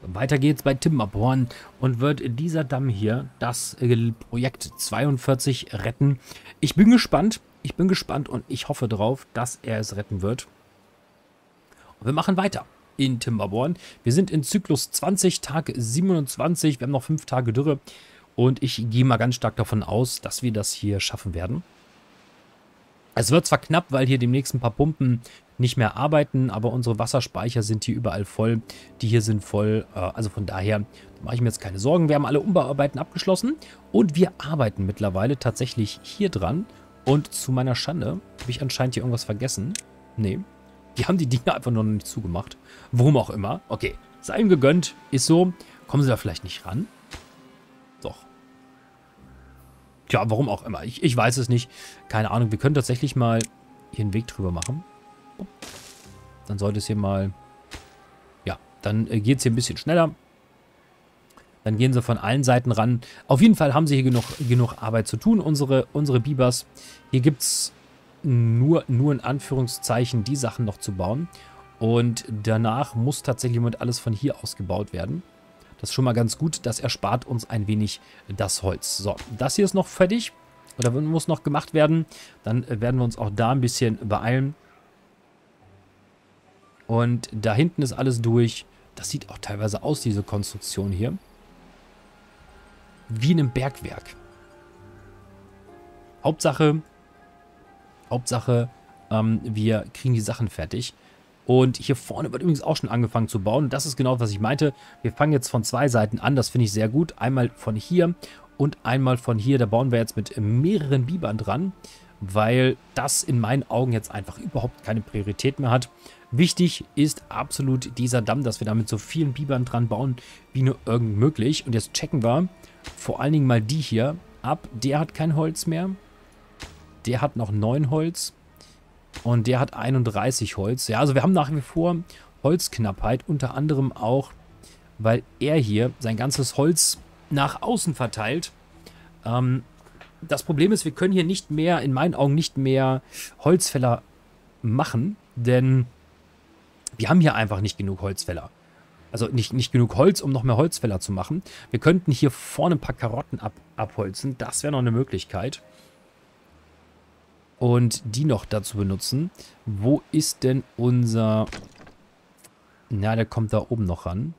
Weiter geht's bei Timberborn und wird dieser Damm hier das Projekt 42 retten. Ich bin gespannt und ich hoffe darauf, dass er es retten wird. Und wir machen weiter in Timberborn. Wir sind in Zyklus 20, Tag 27. Wir haben noch 5 Tage Dürre und ich gehe mal ganz stark davon aus, dass wir das hier schaffen werden. Es wird zwar knapp, weil hier demnächst ein paar Pumpen nicht mehr arbeiten, aber unsere Wasserspeicher sind hier überall voll. Die hier sind voll, also von daher mache ich mir jetzt keine Sorgen. Wir haben alle Umbauarbeiten abgeschlossen und wir arbeiten mittlerweile tatsächlich hier dran. Und zu meiner Schande habe ich anscheinend hier irgendwas vergessen. Nee, die haben die Dinge einfach noch nicht zugemacht. Warum auch immer. Okay, sei ihm gegönnt, ist so. Kommen sie da vielleicht nicht ran? Doch. Tja, warum auch immer. Ich weiß es nicht. Keine Ahnung. Wir können tatsächlich mal hier einen Weg drüber machen. Dann sollte es hier mal... Ja, dann geht es hier ein bisschen schneller. Dann gehen sie von allen Seiten ran. Auf jeden Fall haben sie hier genug Arbeit zu tun, unsere Bibers. Hier gibt es nur in Anführungszeichen die Sachen noch zu bauen. Und danach muss tatsächlich mit alles von hier aus gebaut werden. Das ist schon mal ganz gut. Das erspart uns ein wenig das Holz. So, das hier ist noch fertig. Oder muss noch gemacht werden. Dann werden wir uns auch da ein bisschen beeilen. Und da hinten ist alles durch. Das sieht auch teilweise aus, diese Konstruktion hier. Wie in einem Bergwerk. Hauptsache, wir kriegen die Sachen fertig. Und hier vorne wird übrigens auch schon angefangen zu bauen. Das ist genau, was ich meinte. Wir fangen jetzt von 2 Seiten an. Das finde ich sehr gut. Einmal von hier und einmal von hier. Da bauen wir jetzt mit mehreren Bibern dran, weil das in meinen Augen jetzt einfach überhaupt keine Priorität mehr hat. Wichtig ist absolut dieser Damm, dass wir da mit so vielen Bibern dran bauen, wie nur irgend möglich. Und jetzt checken wir vor allen Dingen mal die hier ab. Der hat kein Holz mehr. Der hat noch 9 Holz. Und der hat 31 Holz. Ja, also wir haben nach wie vor Holzknappheit. Unter anderem auch, weil er hier sein ganzes Holz nach außen verteilt. Das Problem ist, wir können hier nicht mehr, in meinen Augen nicht mehr Holzfäller machen. Denn wir haben hier einfach nicht genug Holzfäller. Also nicht genug Holz, um noch mehr Holzfäller zu machen. Wir könnten hier vorne ein paar Karotten abholzen. Das wäre noch eine Möglichkeit. Und die noch dazu benutzen. Wo ist denn unser... Na, der kommt da oben noch ran.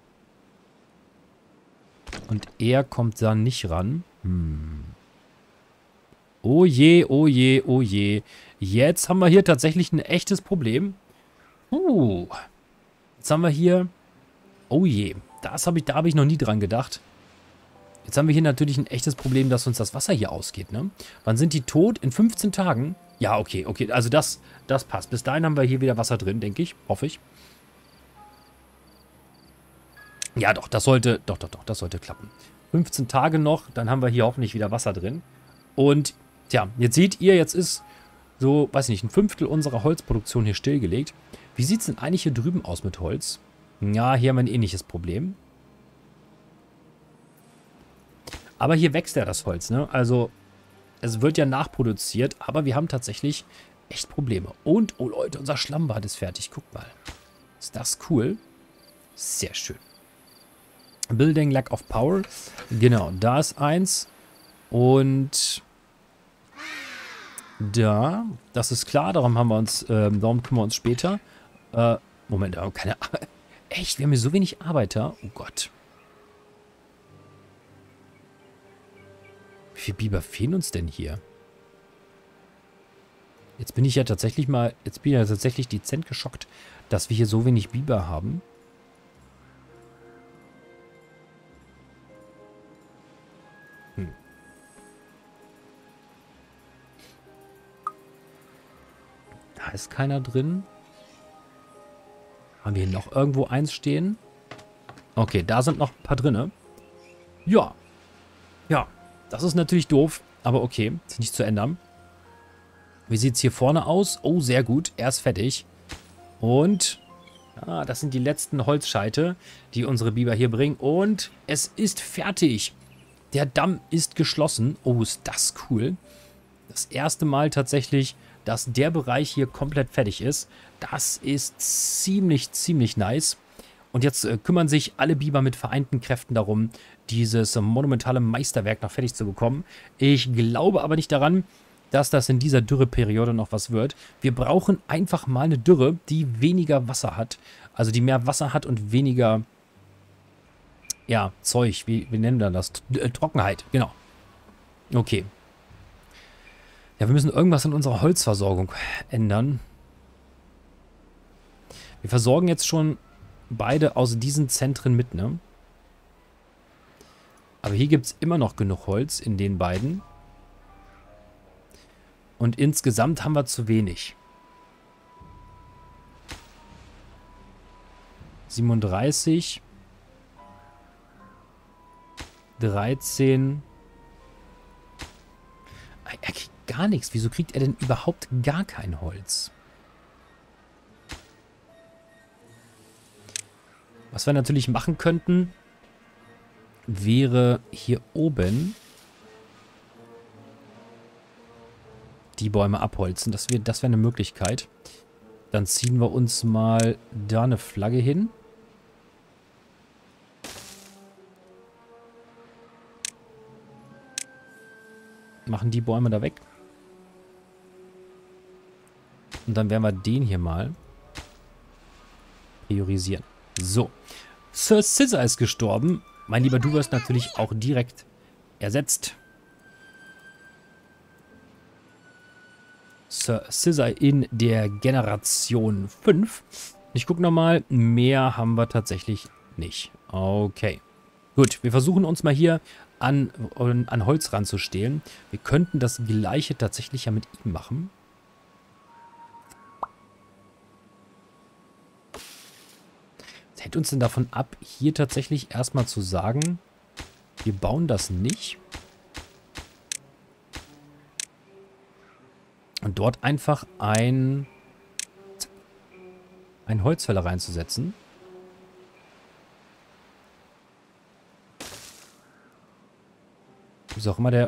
Und er kommt da nicht ran. Oh je, oh je, oh je. Jetzt haben wir hier tatsächlich ein echtes Problem. Jetzt haben wir hier... Oh je, da hab ich noch nie dran gedacht. Jetzt haben wir hier natürlich ein echtes Problem, dass uns das Wasser hier ausgeht, ne? Wann sind die tot? In 15 Tagen? Ja, okay, also das passt. Bis dahin haben wir hier wieder Wasser drin, denke ich. Hoffe ich. Ja, doch, das sollte klappen. 15 Tage noch, dann haben wir hier hoffentlich wieder Wasser drin. Und, tja, jetzt seht ihr, jetzt ist so, weiß nicht, ein Fünftel unserer Holzproduktion hier stillgelegt. Wie sieht es denn eigentlich hier drüben aus mit Holz? Ja, hier haben wir ein ähnliches Problem. Aber hier wächst ja das Holz, ne? Also, es wird ja nachproduziert, aber wir haben tatsächlich echt Probleme. Und, oh Leute, unser Schlammbad ist fertig. Guckt mal. Ist das cool? Sehr schön. Building Lack of Power. Genau, da ist eins. Und da, das ist klar, darum kümmern wir uns später. Moment, aber keine Arbeit. Echt, wir haben hier so wenig Arbeiter. Oh Gott. Wie viele Biber fehlen uns denn hier? Jetzt bin ich ja tatsächlich dezent geschockt, dass wir hier so wenig Biber haben. Da ist keiner drin. Haben wir hier noch irgendwo eins stehen? Okay, da sind noch ein paar drinne. Ja. Ja, das ist natürlich doof, aber okay, ist nicht zu ändern. Wie sieht es hier vorne aus? Oh, sehr gut, er ist fertig. Und, das sind die letzten Holzscheite, die unsere Biber hier bringen. Und es ist fertig. Der Damm ist geschlossen. Oh, ist das cool. Das erste Mal tatsächlich, dass der Bereich hier komplett fertig ist. Das ist ziemlich nice. Und jetzt kümmern sich alle Biber mit vereinten Kräften darum, dieses monumentale Meisterwerk noch fertig zu bekommen. Ich glaube aber nicht daran, dass das in dieser Dürreperiode noch was wird. Wir brauchen einfach mal eine Dürre, die weniger Wasser hat. Also die mehr Wasser hat und weniger, ja, Zeug. Wie nennen wir das? Trockenheit, genau. Okay. Ja, wir müssen irgendwas in unserer Holzversorgung ändern. Wir versorgen jetzt schon beide aus diesen Zentren mit, ne? Aber hier gibt es immer noch genug Holz in den beiden. Und insgesamt haben wir zu wenig. 37. 13. Er kriegt gar nichts. Wieso kriegt er denn überhaupt gar kein Holz? Was wir natürlich machen könnten, wäre hier oben die Bäume abholzen. Das wäre eine Möglichkeit. Dann ziehen wir uns mal da eine Flagge hin. Machen die Bäume da weg. Und dann werden wir den hier mal priorisieren. So. Sir Scissor ist gestorben. Mein Lieber, du wirst natürlich auch direkt ersetzt. Sir Scissor in der Generation 5. Ich gucke nochmal. Mehr haben wir tatsächlich nicht. Okay. Gut, wir versuchen uns mal hier an Holz ranzustehlen. Wir könnten das Gleiche tatsächlich ja mit ihm machen. Was hält uns denn davon ab, hier tatsächlich erstmal zu sagen, wir bauen das nicht. Und dort einfach ein Holzfäller reinzusetzen. Wieso auch immer der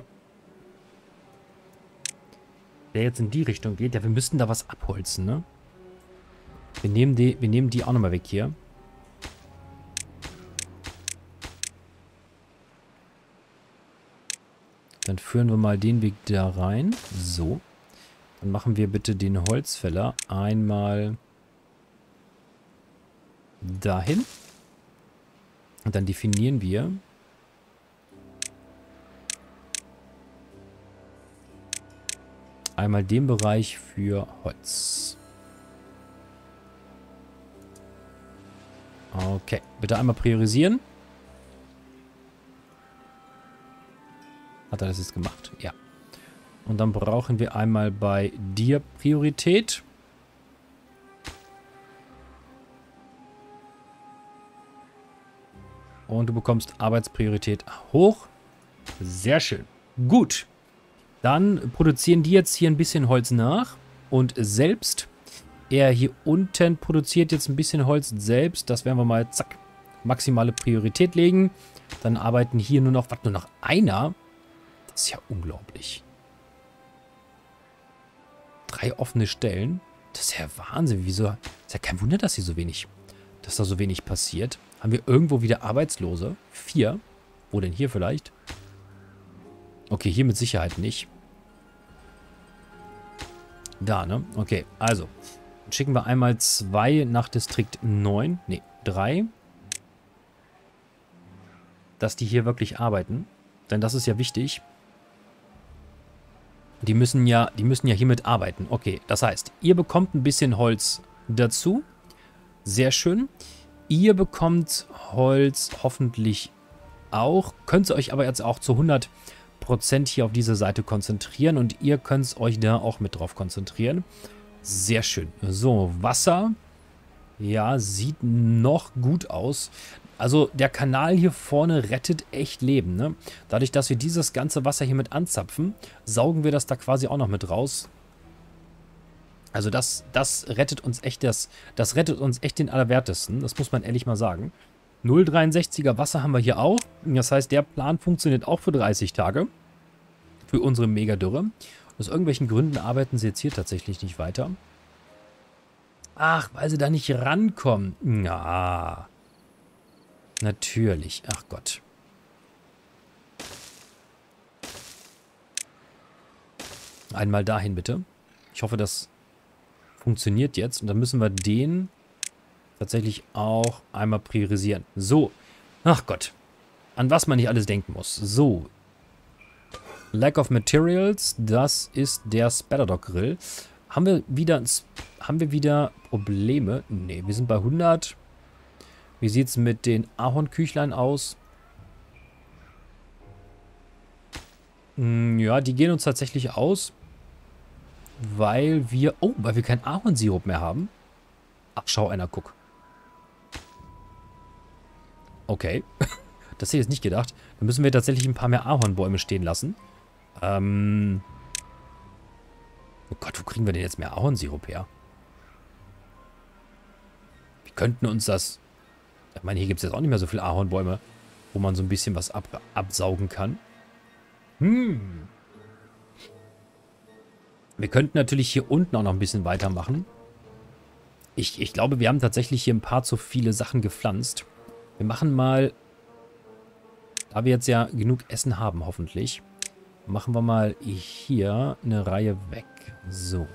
jetzt in die Richtung geht. Ja, wir müssten da was abholzen, ne? Wir nehmen die auch nochmal weg hier. Dann führen wir mal den Weg da rein. So. Dann machen wir bitte den Holzfäller einmal dahin. Und dann definieren wir einmal den Bereich für Holz. Okay, bitte einmal priorisieren. Hat er das jetzt gemacht? Ja. Und dann brauchen wir einmal bei dir Priorität. Und du bekommst Arbeitspriorität hoch. Sehr schön. Gut. Dann produzieren die jetzt hier ein bisschen Holz nach. Und selbst, er hier unten produziert jetzt ein bisschen Holz selbst. Das werden wir mal, zack, maximale Priorität legen. Dann arbeiten hier nur noch einer. Das ist ja unglaublich. 3 offene Stellen. Das ist ja Wahnsinn. Wieso? Ist ja kein Wunder, dass da so wenig passiert. Haben wir irgendwo wieder Arbeitslose? 4. Wo denn hier vielleicht? Okay, hier mit Sicherheit nicht. Da, ne? Okay, also. Dann schicken wir einmal 2 nach Distrikt 9. Ne, 3. Dass die hier wirklich arbeiten. Denn das ist ja wichtig. Die müssen ja hiermit arbeiten. Okay, das heißt, ihr bekommt ein bisschen Holz dazu. Sehr schön. Ihr bekommt Holz hoffentlich auch. Könnt ihr euch aber jetzt auch zu 100% hier auf diese Seite konzentrieren. Und ihr könnt euch da auch mit drauf konzentrieren. Sehr schön. So, Wasser. Ja, sieht noch gut aus. Also der Kanal hier vorne rettet echt Leben, ne? Dadurch, dass wir dieses ganze Wasser hier mit anzapfen, saugen wir das da quasi auch noch mit raus. Also das rettet uns echt das rettet uns echt den Allerwertesten. Das muss man ehrlich mal sagen. 0,63er Wasser haben wir hier auch. Das heißt, der Plan funktioniert auch für 30 Tage. Für unsere Megadürre. Aus irgendwelchen Gründen arbeiten sie jetzt hier tatsächlich nicht weiter. Ach, weil sie da nicht rankommen. Ja. Natürlich. Ach Gott. Einmal dahin, bitte. Ich hoffe, das funktioniert jetzt. Und dann müssen wir den tatsächlich auch einmal priorisieren. So. Ach Gott. An was man nicht alles denken muss. So. Lack of Materials. Das ist der Spatterdog Grill. Haben wir wieder Probleme? Ne, wir sind bei 100. Wie sieht es mit den Ahornküchlein aus? Ja, die gehen uns tatsächlich aus. Weil wir... Oh, weil wir keinen Ahornsirup mehr haben. Ach, schau einer, guck. Okay. Das hätte ich jetzt nicht gedacht. Dann müssen wir tatsächlich ein paar mehr Ahornbäume stehen lassen. Oh Gott, wo kriegen wir denn jetzt mehr Ahornsirup her? Wir könnten uns das... Ich meine, hier gibt es jetzt auch nicht mehr so viele Ahornbäume, wo man so ein bisschen was absaugen kann. Wir könnten natürlich hier unten auch noch ein bisschen weitermachen. Ich glaube, wir haben tatsächlich hier ein paar zu viele Sachen gepflanzt. Wir machen mal, da wir jetzt ja genug Essen haben, hoffentlich, machen wir mal hier eine Reihe weg. So.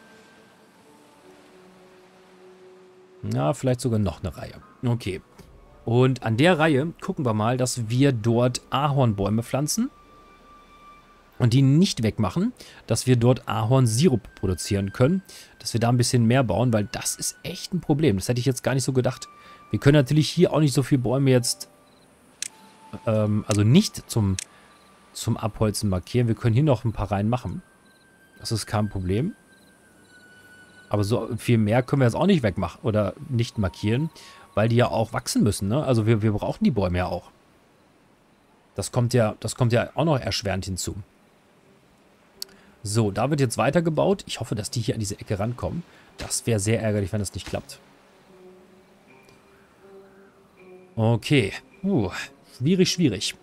Ja, vielleicht sogar noch eine Reihe. Okay. Und an der Reihe gucken wir mal, dass wir dort Ahornbäume pflanzen. Und die nicht wegmachen, dass wir dort Ahornsirup produzieren können. Dass wir da ein bisschen mehr bauen, weil das ist echt ein Problem. Das hätte ich jetzt gar nicht so gedacht. Wir können natürlich hier auch nicht so viele Bäume jetzt, also nicht zum Abholzen markieren. Wir können hier noch ein paar reinmachen. Das ist kein Problem. Aber so viel mehr können wir jetzt auch nicht wegmachen oder nicht markieren, weil die ja auch wachsen müssen, ne? Also wir brauchen die Bäume ja auch. Das kommt ja auch noch erschwerend hinzu. So, da wird jetzt weitergebaut. Ich hoffe, dass die hier an diese Ecke rankommen. Das wäre sehr ärgerlich, wenn das nicht klappt. Okay. Schwierig, schwierig.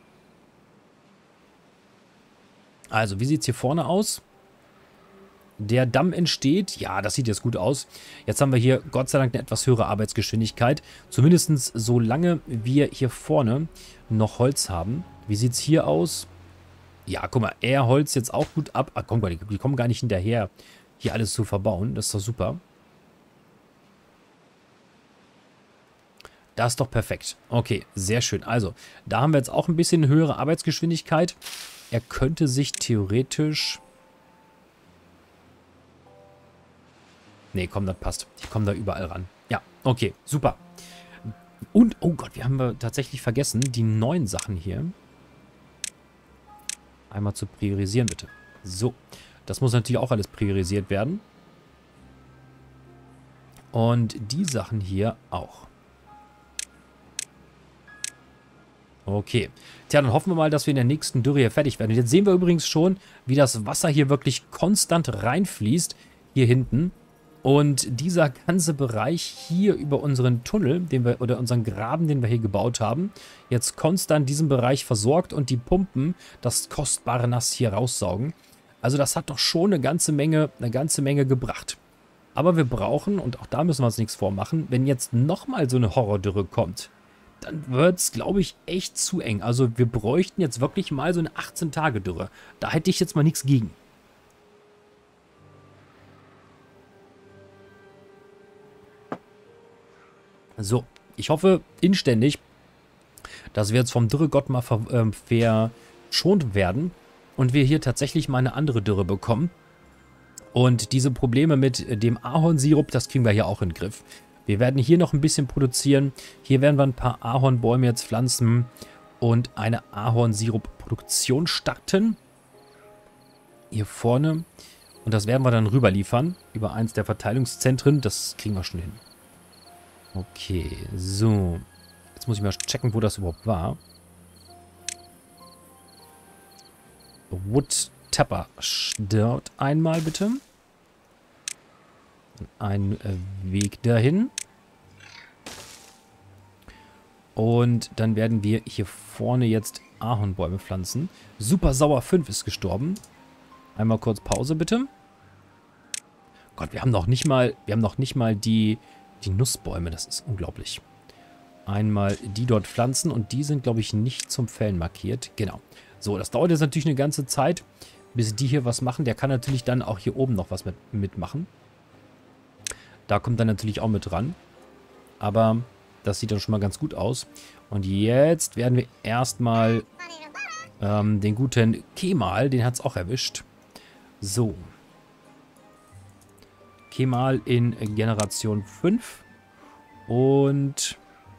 Also, wie sieht es hier vorne aus? Der Damm entsteht. Ja, das sieht jetzt gut aus. Jetzt haben wir hier Gott sei Dank eine etwas höhere Arbeitsgeschwindigkeit. Zumindest solange wir hier vorne noch Holz haben. Wie sieht es hier aus? Ja, guck mal, er holzt jetzt auch gut ab. Ach, guck mal, die kommen gar nicht hinterher, hier alles zu verbauen. Das ist doch super. Das ist doch perfekt. Okay, sehr schön. Also, da haben wir jetzt auch ein bisschen höhere Arbeitsgeschwindigkeit. Er könnte sich theoretisch... Nee, komm, das passt. Ich komme da überall ran. Ja, okay, super. Und, oh Gott, wir haben tatsächlich vergessen, die neuen Sachen hier einmal zu priorisieren, bitte. So, das muss natürlich auch alles priorisiert werden. Und die Sachen hier auch. Okay. Tja, dann hoffen wir mal, dass wir in der nächsten Dürre hier fertig werden. Und jetzt sehen wir übrigens schon, wie das Wasser hier wirklich konstant reinfließt. Hier hinten. Und dieser ganze Bereich hier über unseren Tunnel, oder unseren Graben, den wir hier gebaut haben, jetzt konstant diesen Bereich versorgt und die Pumpen das kostbare Nass hier raussaugen. Also das hat doch schon eine ganze Menge gebracht. Aber wir brauchen, und auch da müssen wir uns nichts vormachen, wenn jetzt nochmal so eine Horrordürre kommt, dann wird es, glaube ich, echt zu eng. Also wir bräuchten jetzt wirklich mal so eine 18-Tage-Dürre. Da hätte ich jetzt mal nichts gegen. So, ich hoffe inständig, dass wir jetzt vom Dürregott mal verschont werden und wir hier tatsächlich mal eine andere Dürre bekommen. Und diese Probleme mit dem Ahornsirup, das kriegen wir hier auch in den Griff. Wir werden hier noch ein bisschen produzieren. Hier werden wir ein paar Ahornbäume jetzt pflanzen und eine Ahornsirup-Produktion starten. Hier vorne. Und das werden wir dann rüber liefern über eins der Verteilungszentren. Das kriegen wir schon hin. Okay, so. Jetzt muss ich mal checken, wo das überhaupt war. Wood Tapper. Dort einmal bitte. Ein Weg dahin. Und dann werden wir hier vorne jetzt Ahornbäume pflanzen. Super Sauer 5 ist gestorben. Einmal kurz Pause bitte. Gott, wir haben noch nicht mal die Nussbäume. Das ist unglaublich. einmal die dort pflanzen. Und die sind, glaube ich, nicht zum Fällen markiert. Genau. So, das dauert jetzt natürlich eine ganze Zeit, bis die hier was machen. Der kann natürlich dann auch hier oben noch was mitmachen. Da kommt dann natürlich auch mit dran. Aber das sieht dann schon mal ganz gut aus. Und jetzt werden wir erstmal den guten Kemal, den hat es auch erwischt. So. Kemal in Generation 5. Und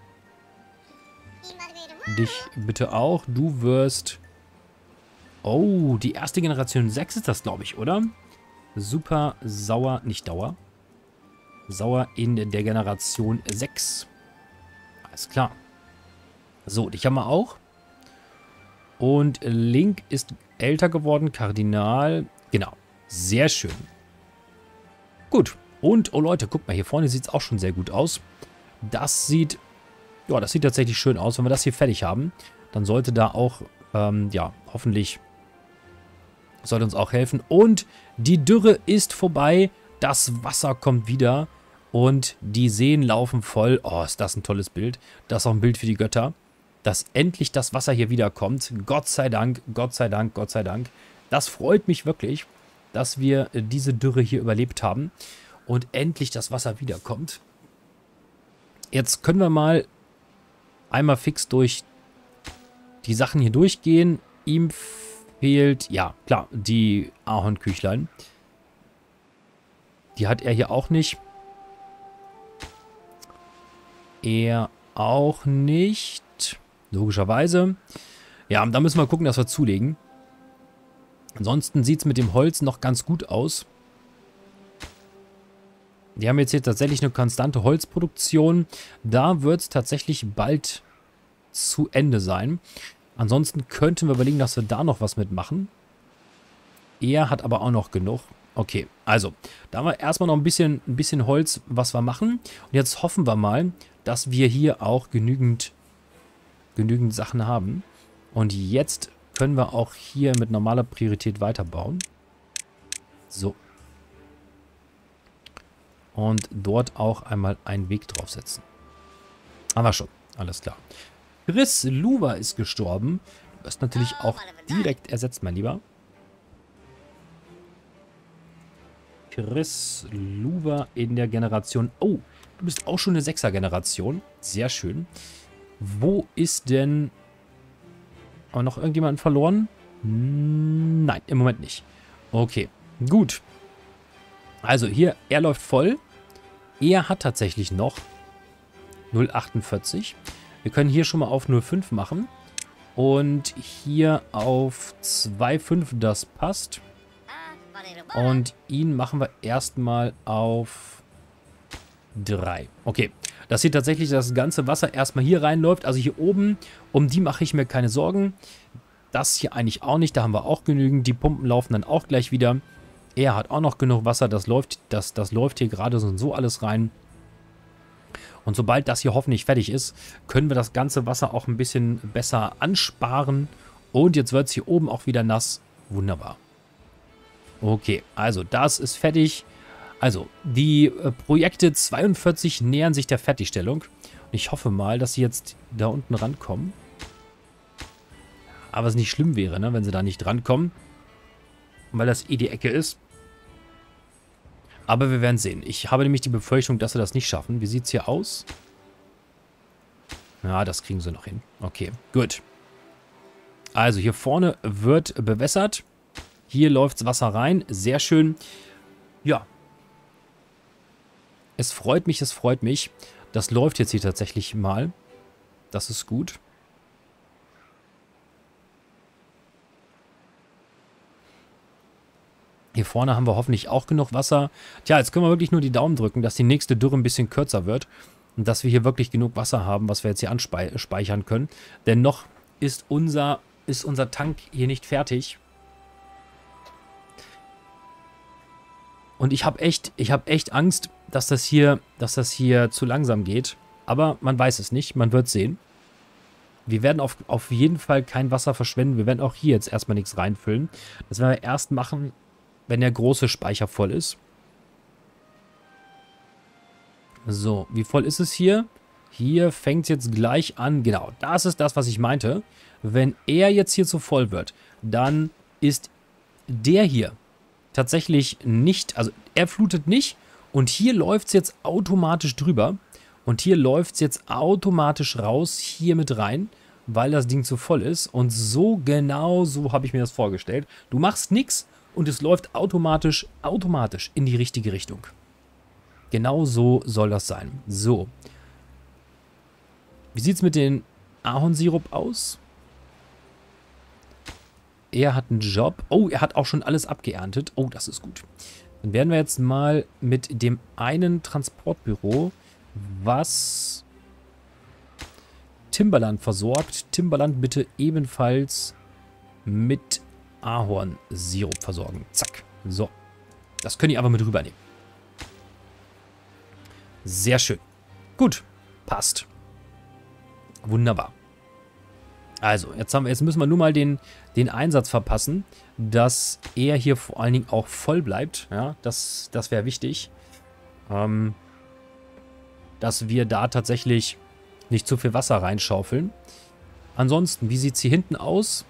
dich bitte auch. Du wirst... Oh, die erste Generation 6 ist das, glaube ich, oder? Super sauer, nicht Dauer. Sauer in der Generation 6. Alles klar. So, dich haben wir auch. Und Link ist älter geworden. Kardinal. Genau. Sehr schön. Gut. Und, oh Leute, guckt mal, hier vorne sieht es auch schon sehr gut aus. Das sieht, ja, das sieht tatsächlich schön aus. Wenn wir das hier fertig haben, dann sollte da auch, ja, hoffentlich sollte uns auch helfen. Und die Dürre ist vorbei. Das Wasser kommt wieder. Und die Seen laufen voll. Oh, ist das ein tolles Bild. Das ist auch ein Bild für die Götter. Dass endlich das Wasser hier wiederkommt. Gott sei Dank, Gott sei Dank, Gott sei Dank. Das freut mich wirklich, dass wir diese Dürre hier überlebt haben. Und endlich das Wasser wiederkommt. Jetzt können wir mal einmal fix durch die Sachen hier durchgehen. Ihm fehlt, ja, klar, die Ahornküchlein. Die hat er hier auch nicht. Er auch nicht. Logischerweise. Ja, da müssen wir gucken, dass wir zulegen. Ansonsten sieht es mit dem Holz noch ganz gut aus. Die haben jetzt hier tatsächlich eine konstante Holzproduktion. Da wird es tatsächlich bald zu Ende sein. Ansonsten könnten wir überlegen, dass wir da noch was mitmachen. Er hat aber auch noch genug. Okay, also, da haben wir erstmal noch ein bisschen Holz, was wir machen. Und jetzt hoffen wir mal, dass wir hier auch genügend Sachen haben. Und jetzt können wir auch hier mit normaler Priorität weiterbauen. So. Und dort auch einmal einen Weg draufsetzen. Haben wir schon. Alles klar. Chris Luva ist gestorben. Du wirst natürlich auch direkt ersetzt, mein Lieber. Chris Luva in der Generation... Oh, du bist auch schon eine 6er-Generation. Sehr schön. Wo ist denn... Haben wir noch irgendjemanden verloren? Nein, im Moment nicht. Okay, gut. Also hier, er läuft voll. Er hat tatsächlich noch 0,48. Wir können hier schon mal auf 0,5 machen. Und hier auf 2,5, das passt. Und ihn machen wir erstmal auf 3. Okay, dass hier tatsächlich das ganze Wasser erstmal hier reinläuft. Also hier oben, um die mache ich mir keine Sorgen. Das hier eigentlich auch nicht, da haben wir auch genügend. Die Pumpen laufen dann auch gleich wieder. Er hat auch noch genug Wasser, das läuft hier gerade so alles rein. Und sobald das hier hoffentlich fertig ist, können wir das ganze Wasser auch ein bisschen besser ansparen. Und jetzt wird es hier oben auch wieder nass. Wunderbar. Okay, also das ist fertig. Also, die Projekte 42 nähern sich der Fertigstellung. Und ich hoffe mal, dass sie jetzt da unten rankommen. Aber es nicht schlimm wäre, ne, wenn sie da nicht rankommen. Weil das eh die Ecke ist. Aber wir werden sehen. Ich habe nämlich die Befürchtung, dass sie das nicht schaffen. Wie sieht es hier aus? Ja, das kriegen sie noch hin. Okay, gut. Also, hier vorne wird bewässert. Hier läuft das Wasser rein. Sehr schön. Ja. Es freut mich, es freut mich. Das läuft jetzt hier tatsächlich mal. Das ist gut. Hier vorne haben wir hoffentlich auch genug Wasser. Tja, jetzt können wir wirklich nur die Daumen drücken, dass die nächste Dürre ein bisschen kürzer wird. Und dass wir hier wirklich genug Wasser haben, was wir jetzt hier anspeichern können. Denn noch ist unser Tank hier nicht fertig. Und ich habe echt Angst, dass das hier zu langsam geht. Aber man weiß es nicht, man wird sehen. Wir werden auf jeden Fall kein Wasser verschwenden. Wir werden auch hier jetzt erstmal nichts reinfüllen. Das werden wir erst machen, wenn der große Speicher voll ist. So, wie voll ist es hier? Hier fängt es jetzt gleich an. Genau, das ist das, was ich meinte. Wenn er jetzt hier zu voll wird, dann ist der hier tatsächlich nicht, also er flutet nicht und hier läuft es jetzt automatisch drüber und hier läuft es jetzt automatisch raus, hier mit rein, weil das Ding zu voll ist und so genau so habe ich mir das vorgestellt. Du machst nichts und es läuft automatisch in die richtige Richtung. Genau so soll das sein. So. Wie sieht es mit dem Ahornsirup aus? Er hat einen Job. Oh, er hat auch schon alles abgeerntet. Oh, das ist gut. Dann werden wir jetzt mal mit dem einen Transportbüro, was Timberland versorgt. Timberland bitte ebenfalls mit Ahornsirup versorgen. Zack. So. Das können die aber mit rübernehmen. Sehr schön. Gut. Passt. Wunderbar. Also, jetzt müssen wir nur mal den Einsatz verpassen, dass er hier vor allen Dingen auch voll bleibt. Ja, das wäre wichtig. Dass wir da tatsächlich nicht zu viel Wasser reinschaufeln. Ansonsten, wie sieht es hier hinten aus?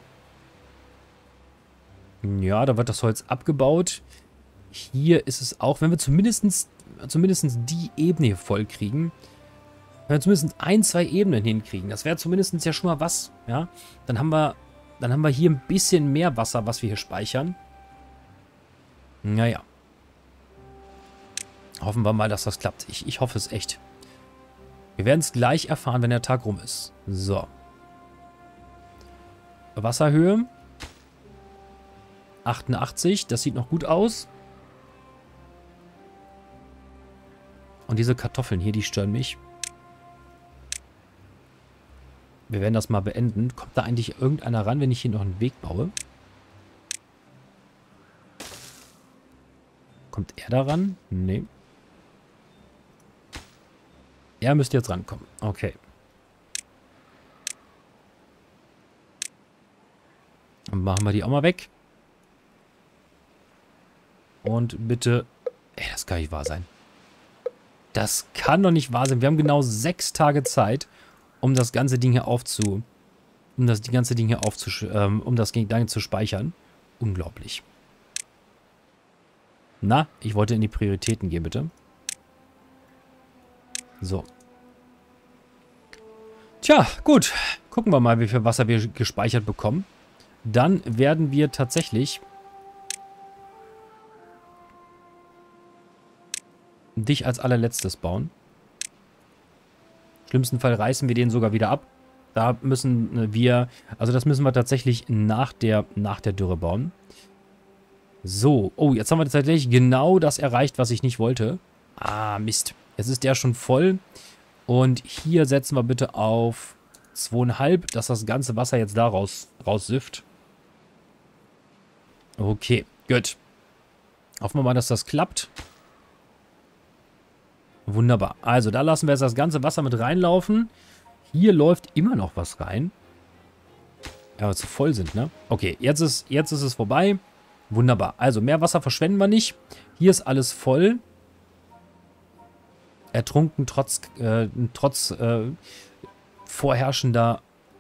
Ja, da wird das Holz abgebaut. Hier ist es auch, wenn wir zumindest die Ebene hier voll kriegen. Wenn wir zumindest 1, 2 Ebenen hinkriegen, das wäre zumindest ja schon mal was, ja. Dann haben wir hier ein bisschen mehr Wasser, was wir hier speichern. Naja. Hoffen wir mal, dass das klappt. Ich hoffe es echt. Wir werden es gleich erfahren, wenn der Tag rum ist. So. Wasserhöhe. 88, das sieht noch gut aus. Und diese Kartoffeln hier, die stören mich. Wir werden das mal beenden. Kommt da eigentlich irgendeiner ran, wenn ich hier noch einen Weg baue? Kommt er da ran? Nee. Er müsste jetzt rankommen. Okay. Dann machen wir die auch mal weg. Und bitte... Ey, das kann nicht wahr sein. Das kann doch nicht wahr sein. Wir haben genau 6 Tage Zeit, um das ganze Ding hier um das Ding zu speichern. Unglaublich. Na, ich wollte in die Prioritäten gehen, bitte. So. Tja, gut. Gucken wir mal, wie viel Wasser wir gespeichert bekommen. Dann werden wir tatsächlich dich als allerletztes bauen. Im schlimmsten Fall reißen wir den sogar wieder ab. Da müssen wir, also das müssen wir tatsächlich nach der Dürre bauen. So, oh, jetzt haben wir tatsächlich genau das erreicht, was ich nicht wollte. Ah, Mist. Jetzt ist der schon voll. Und hier setzen wir bitte auf 2,5, dass das ganze Wasser jetzt da raussifft. Okay, gut. Hoffen wir mal, dass das klappt. Wunderbar. Also, da lassen wir jetzt das ganze Wasser mit reinlaufen. Hier läuft immer noch was rein. Ja, weil zu voll sind, ne? Okay, jetzt ist es vorbei. Wunderbar. Also, mehr Wasser verschwenden wir nicht. Hier ist alles voll. Ertrunken trotz vorherrschender...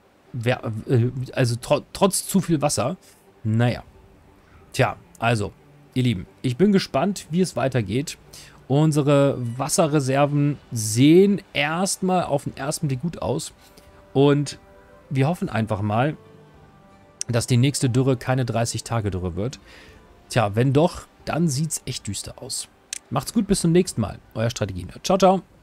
trotz zu viel Wasser. Naja. Tja, also, ihr Lieben, ich bin gespannt, wie es weitergeht. Unsere Wasserreserven sehen erstmal auf den ersten Blick gut aus. Und wir hoffen einfach mal, dass die nächste Dürre keine 30-Tage-Dürre wird. Tja, wenn doch, dann sieht es echt düster aus. Macht's gut, bis zum nächsten Mal. Euer Strategie-Nerd. Ciao, ciao.